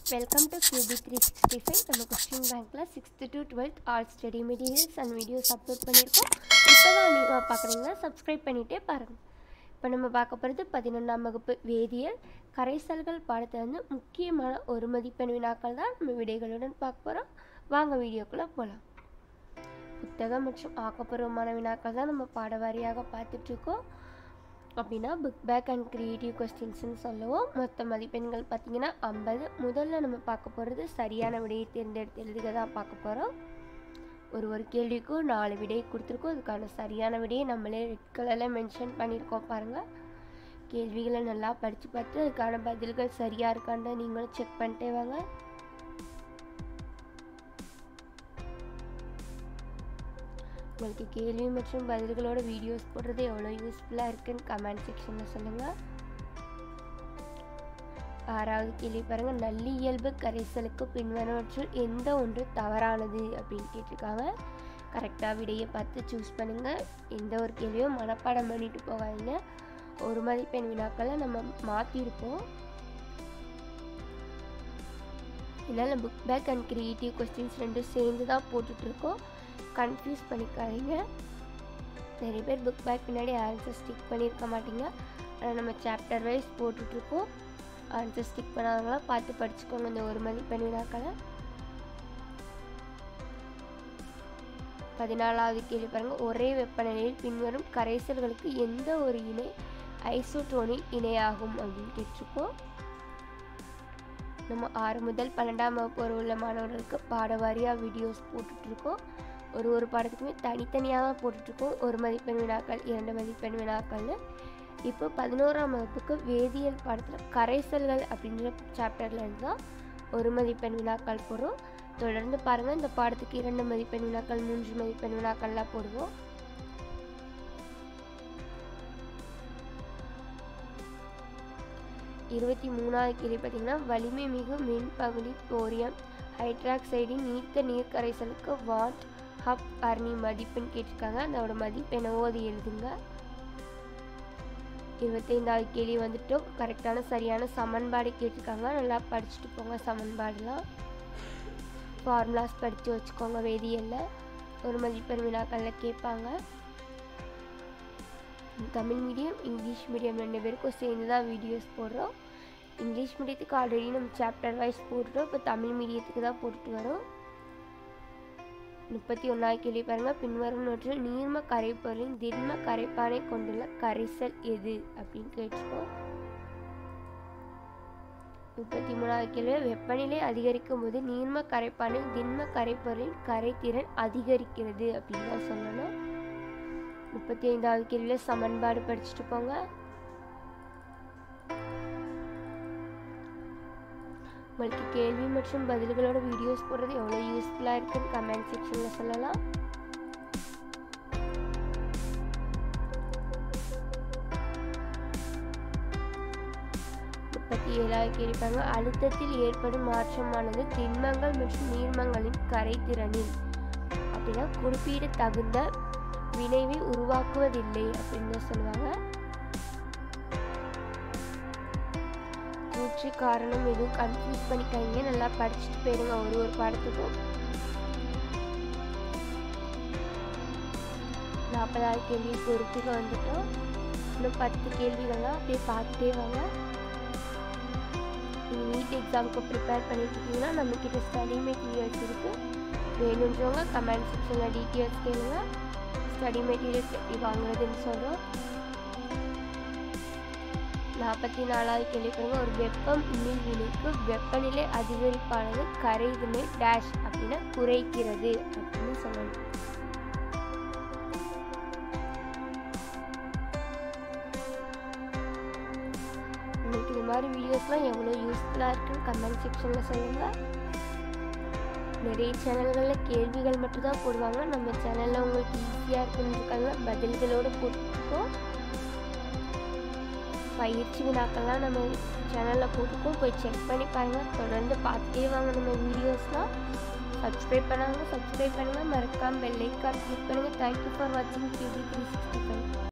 Welcome to QB365. நம்ம question பேங்க்ல 6th to 12th all study materials and videos upload பண்ணிருக்கோம். இப்போதான் நீங்க பார்க்கறீங்க, Subscribe பண்ணிட்டே பாருங்க. இப்போ நம்ம பார்க்க போறது 11ஆம் வகுப்பு வேதியியல் கரைசல்கள் பாடத்துல இருந்து முக்கியமான ஒரு மதிப்பெண் வினாக்கள் தான் நம்ம விடைகளுடன் பார்க்க போறோம். வாங்க வீடியோக்குள்ள போலாம். புத்தகம் மற்றும் ஆக்கப்பூர்வமான வினாக்கள் தான் நம்ம பாடவாரியாக பார்த்துட்டு இருக்கோம். அப்படின்னா புக் பேக் அண்ட் கிரியேட்டிவ் கொஸ்டின்ஸ்னு சொல்லுவோம். மொத்த மதிப்பெண்கள் பார்த்தீங்கன்னா 50. முதல்ல நம்ம பார்க்க போகிறது சரியான விடையை தேர்ந்தெடுத்து எழுதுக தான் பார்க்க போகிறோம். ஒரு கேள்விக்கும் 4 விடையை கொடுத்துருக்கோம். அதுக்கான சரியான விடையை நம்மளே ரெட் கலரில் மென்ஷன் பண்ணியிருக்கோம் பாருங்கள். கேள்விகளை நல்லா படித்து பார்த்து அதுக்கான பதில்கள் சரியாக இருக்கான்னு நீங்களும் செக் பண்ணிட்டே வாங்க. உங்களுக்கு கேள்வி மற்றும் பதில்களோட வீடியோஸ் போடுறது எவ்வளோ யூஸ்ஃபுல்லாக இருக்குன்னு கமெண்ட் செக்ஷனில் சொல்லுங்கள். 6வது கேள்வி பாருங்கள். நல்லியல்பு கரைசலுக்கு பின்வருவற்றுள் எந்த ஒன்று தவறானது அப்படின்னு கேட்டிருக்காங்க. கரெக்டாக விடையை பார்த்து சூஸ் பண்ணுங்கள். எந்த ஒரு கேள்வியும் மனப்பாடம் பண்ணிட்டு போகாதீங்க. ஒரு மதிப்பெண் வினாக்களை நம்ம மாற்றிருப்போம். இதனால் book back and creative questions ரெண்டும் சேர்ந்து தான் போட்டுட்ருக்கோம். கன்ஃபியூஸ் பண்ணிக்காதீங்க. நிறைய பேர் புக் பேக் பின்னாடி ஆன்சர் ஸ்டிக் பண்ணியிருக்க மாட்டீங்க. ஆனால் நம்ம சாப்டர் வைஸ் போட்டுட்ருக்கோம். ஆன்சர் ஸ்டிக் பண்ணாதவங்களாம் பார்த்து படிச்சுக்கோங்க இந்த ஒரு மதிப்பெண் வினாக்களை. 14வது கேள்வி பாருங்கள். ஒரே வெப்பநிலையில் பின்வரும் கரைசல்களுக்கு எந்த ஒரு இணை ஐசோடோனில் இணையாகும் அப்படின்னு கேட்டிருக்கோம். நம்ம 6 முதல் 12ஆம் வகுப்பு உள்ள மாணவர்களுக்கு பாடவாரியாக வீடியோஸ் போட்டுட்ருக்கோம். ஒரு பாடத்துக்குமே தனித்தனியாக தான் போட்டுட்ருக்கோம். ஒரு மதிப்பெண் வினாக்கள், 2 மதிப்பெண் வினாக்கள்னு. இப்போ 11ஆம் வகுப்புக்கு வேதியியல் பாடத்தில் கரைசல்கள் அப்படின்ற சாப்டரில் இருந்து தான் ஒரு மதிப்பெண் வினாக்கள் போடுறோம். தொடர்ந்து பாருங்கள். இந்த பாடத்துக்கு 2 மதிப்பெண் வினாக்கள், 3 மதிப்பெண் வினாக்கள்லாம் போடுவோம். இருபத்தி 3வது கேள்வி பார்த்தீங்கன்னா, வலிமை மிகு மின்பகுளி தோரியம் ஹைட்ராக்சைடின் நீர்த்த நீர் கரைசலுக்கு வாட் ஹப் அர்னி மதிப்பெண் கேட்டிருக்காங்க. அதோட மதிப்பெண்ணவோ அது எழுதுங்க. 25வது கேள்வி வந்துட்டோம். கரெக்டான சரியான சமன்பாடு கேட்டிருக்காங்க. நல்லா படிச்சுட்டு போங்க. சமன்பாடுலாம் ஃபார்முலாஸ் படித்து வச்சுக்கோங்க. வேதியியலில் ஒரு மதிப்பெண் வினாக்களில் கேட்பாங்க. தமிழ் மீடியம் இங்கிலீஷ் மீடியம் 2 பேருக்கும் சேர்ந்து தான் வீடியோஸ் போடுறோம். இங்கிலீஷ் மீடியத்துக்கு ஆல்ரெடி நம்ம சாப்டர் வைஸ் போட்டுட்டோம். இப்போ தமிழ் மீடியத்துக்கு தான் போட்டுட்டு வரோம். 31வது கேள்வி பாருங்கள். பின்வருவனவற்றில் நீர்ம கரைப்பொருளின் திண்ம கரைப்பானை கொண்டுள்ள கரைசல் எது அப்படின்னு கேட்டிருக்கோம். 33வது கேள்வி. வெப்பநிலை அதிகரிக்கும் போது நீர்ம கரைப்பானில் திண்ம கரைப்பொருளின் கரைத்திறன் அதிகரிக்கிறது அப்படின்னு தான் சொல்லணும். 35வது கேள்வியில் சமன்பாடு படிச்சுட்டு போங்க. உங்களுக்கு கேள்வி மற்றும் பதில்களோட வீடியோஸ் போடுறது எவ்வளோ யூஸ்ஃபுல்லாக இருக்குன்னு கமெண்ட் செக்ஷனில் சொல்லலாம். கேள்விப்பாங்க. அழுத்தத்தில் ஏற்படும் மாற்றமானது திண்மங்கள் மற்றும் நீர்மங்களின் கரைத்திறனில் அப்படின்னா குறிப்பிட தகுந்த விளைவை உருவாக்குவதில்லை அப்படின்னு சொல்லுவாங்க. கூற்று காரணம் எதுவும் கன்ஃபியூஸ் பண்ணிக்காதீங்க. நல்லா படிச்சுட்டு போயிருங்க ஒரு பாடத்துக்கும். 40வது கேள்வி பொறுத்துக்கு வந்துட்டோம். இன்னும் 10 கேள்விகள்லாம் அப்படியே பார்த்துட்டே வாங்க. நீங்கள் நீட் எக்ஸாமுக்கு ப்ரிப்பேர் பண்ணிட்டு இருக்கீங்கன்னா நம்மக்கிட்ட ஸ்டடி மெட்டீரியல்ஸ் இருக்குது. வேணுன்றவங்க கமெண்ட் செக்ஷனில் டீட்டெயில்ஸ் கேளுங்க. ஸ்டடி மெட்டீரியல்ஸ் எப்படி வாங்குறதுன்னு சொல்கிறோம். 44வது கேள்வி பாருங்க. ஒரு வெப்பம் உமிழ் வினைக்கு வெப்பநிலை அதிகரிப்பானது கரைதினை டேஷ் அப்படின்னா குறைக்கிறது அப்படின்னு சொல்லணும். உங்களுக்கு இது மாதிரி வீடியோஸ்லாம் எவ்வளோ யூஸ்ஃபுல்லாக இருக்குன்னு கமெண்ட் செக்ஷனில் சொல்லுங்கள். நிறைய சேனல்களில் கேள்விகள் மட்டும் தான் போடுவாங்க. நம்ம சேனலில் உங்களுக்கு ஈஸியாக இருக்குன்னு பதில்களோடு போட்டுருக்கோம். பயிற்சி வினாக்கள்லாம் நம்ம சேனலில் போட்டுக்கோம். போய் செக் பண்ணி பாருங்கள். தொடர்ந்து பார்த்துட்டே வாங்க நம்ம வீடியோஸ்லாம். சப்ஸ்கிரைப் பண்ணுங்கள். மறக்காமல் பெல் ஐக்கான் கிளிக் பண்ணுங்கள். தேங்க்யூ ஃபார் வாட்சிங் QB365.